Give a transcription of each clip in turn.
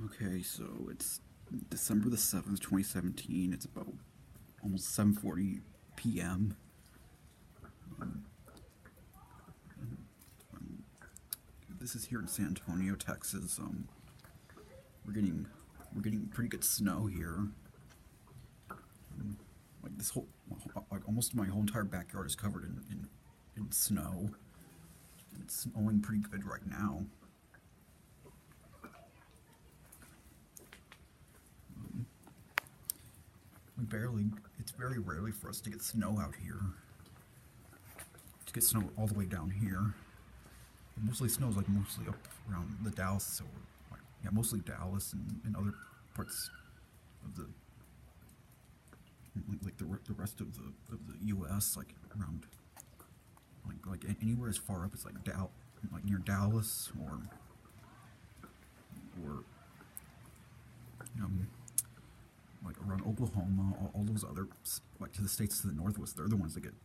Okay, so it's December the 7th, 2017. It's about almost 7:40 p.m. This is here in San Antonio, Texas. We're getting pretty good snow here. Like this whole, like almost my whole entire backyard is covered in snow. It's snowing pretty good right now. It's very rarely for us to get snow out here. To get snow all the way down here. It mostly snows like mostly up around the Dallas, or like, yeah, mostly Dallas and other parts of the, like the rest of the U.S. like around, like anywhere as far up as like like near Dallas or like around Oklahoma, all those other, like to the states to the northwest, they're the ones that get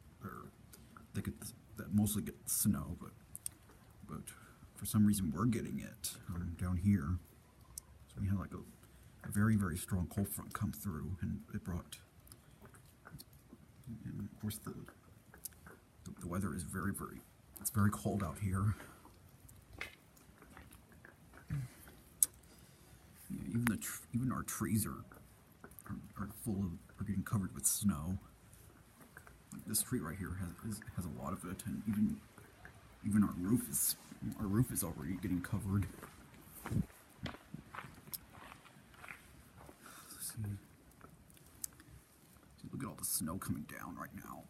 that mostly get snow, but for some reason we're getting it down here. So we had like a very, very strong cold front come through, and it brought, and of course the weather is it's very cold out here. Yeah, even our trees are getting covered with snow. Like this tree right here has a lot of it, and even our roof is already getting covered. See, look at all the snow coming down right now,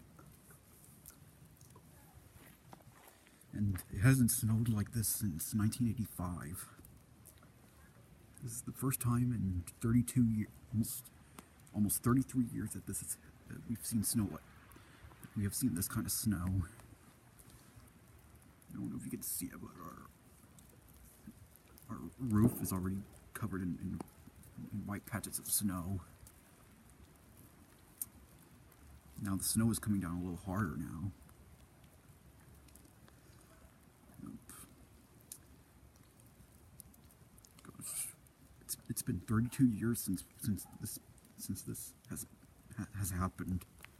and it hasn't snowed like this since 1985. This is the first time in 32 years, almost 33 years that we've seen snow like we have seen this kind of snow. I don't know if you can see it, but our roof is already covered in white patches of snow. Now the snow is coming down a little harder now. Gosh, it's been 32 years since this has happened.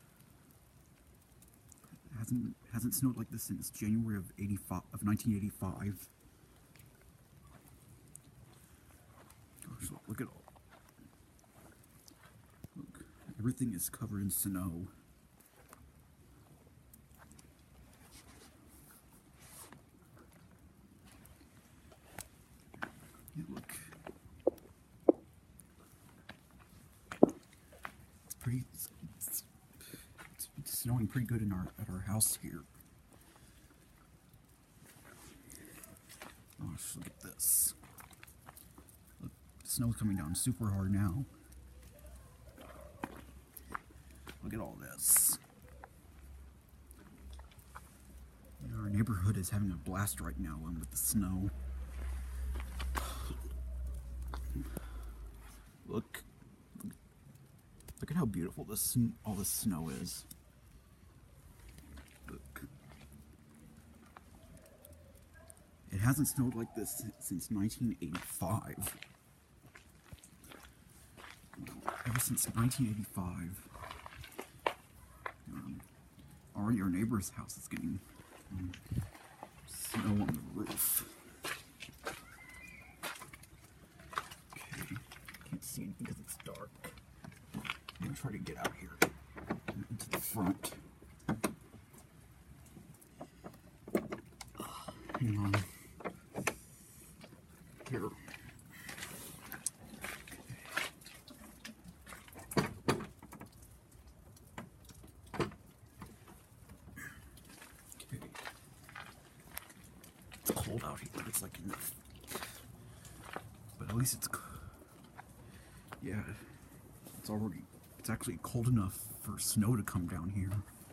It hasn't snowed like this since January of 1985. Gosh, look at all. Look, everything is covered in snow. Yeah, look. It's snowing pretty good at our house here. Gosh, look at this. Look, the snow's coming down super hard now. Look at all this. You know, our neighborhood is having a blast right now with the snow. Look at how beautiful all this snow is. Look. It hasn't snowed like this since 1985. Ever since 1985. Already our neighbor's house is getting snow on the roof. Okay, can't see anything because it's dark. I'm gonna try to get out here into the front. Hang on. Here. Okay. It's cold out here. It's like enough. But at least yeah, it's actually cold enough for snow to come down here.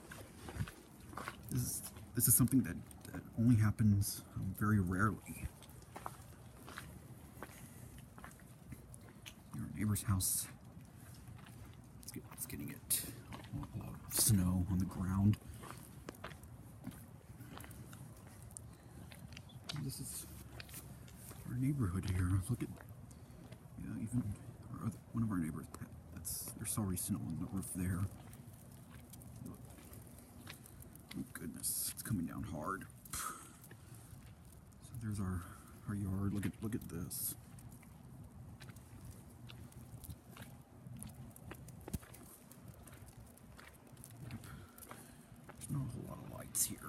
This is something that only happens very rarely. Our neighbor's house, it's getting a lot of snow on the ground. This is our neighborhood here. Look at Yeah, even one of our neighbors, there's already snow on the roof there. Look. Oh goodness, it's coming down hard. So there's our yard. Look at this. There's not a whole lot of lights here.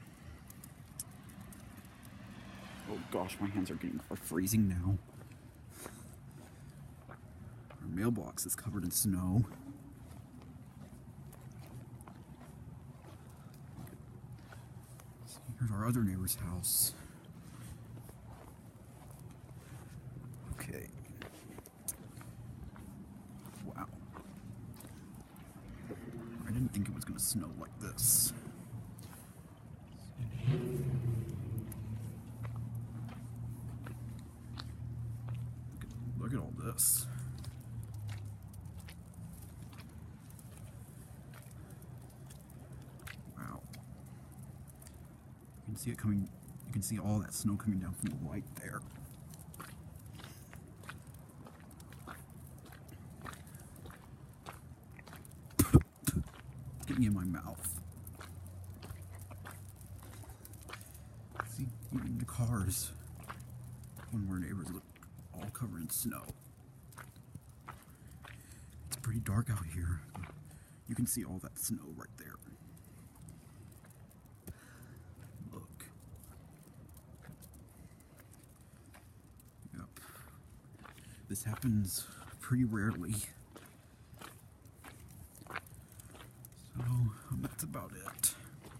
Oh gosh, my hands are freezing now. Our mailbox is covered in snow. Here's our other neighbor's house. Okay. Wow. I didn't think it was going to snow like this. Look at all this. Wow. You can see it coming, you can see all that snow coming down from the right there. Getting in my mouth. See, even the cars, one of our neighbors look all covered in snow. It's pretty dark out here. You can see all that snow right there. Look. Yep. This happens pretty rarely. So, that's about it.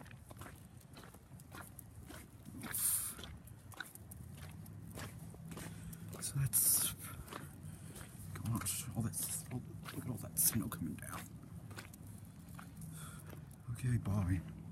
So that's, gosh, look at all that snow coming down. Okay, bye.